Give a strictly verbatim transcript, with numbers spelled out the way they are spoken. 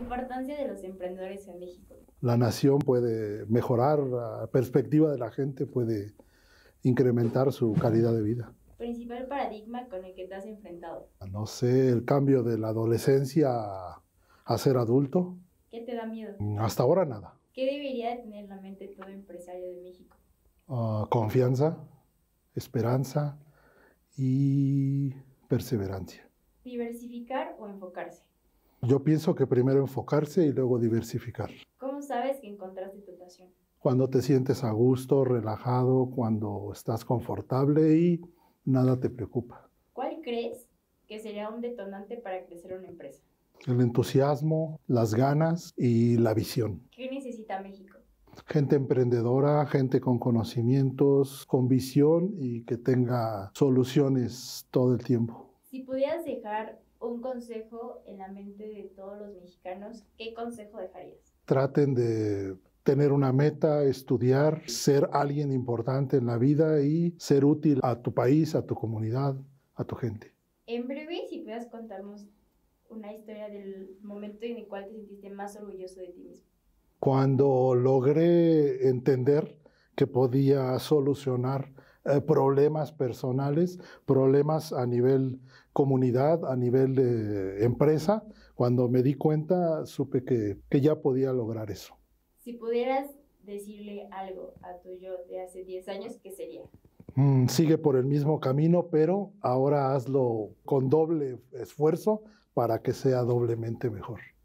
importancia de los emprendedores en México. La nación puede mejorar, la perspectiva de la gente puede incrementar su calidad de vida. Principal paradigma con el que te has enfrentado. No sé, el cambio de la adolescencia a, a ser adulto. ¿Qué te da miedo? Hasta ahora nada. ¿Qué debería de tener en la mente todo empresario de México? Uh, confianza, esperanza y perseverancia. ¿Diversificar o enfocarse? Yo pienso que primero enfocarse y luego diversificar. ¿Cómo sabes que encontraste tu pasión? Cuando te sientes a gusto, relajado, cuando estás confortable y nada te preocupa. ¿Cuál crees que sería un detonante para crecer una empresa? El entusiasmo, las ganas y la visión. ¿Qué necesita México? Gente emprendedora, gente con conocimientos, con visión y que tenga soluciones todo el tiempo. Si pudieras dejar un consejo en la mente de todos los mexicanos, ¿qué consejo dejarías? Traten de tener una meta, estudiar, ser alguien importante en la vida y ser útil a tu país, a tu comunidad, a tu gente. En breve, si puedas contarnos una historia del momento en el cual te sentiste más orgulloso de ti mismo. Cuando logré entender que podía solucionar eh, problemas personales, problemas a nivel comunidad, a nivel de empresa, cuando me di cuenta, supe que, que ya podía lograr eso. Si pudieras decirle algo a tu yo de hace diez años, ¿qué sería? Mm, sigue por el mismo camino, pero ahora hazlo con doble esfuerzo para que sea doblemente mejor.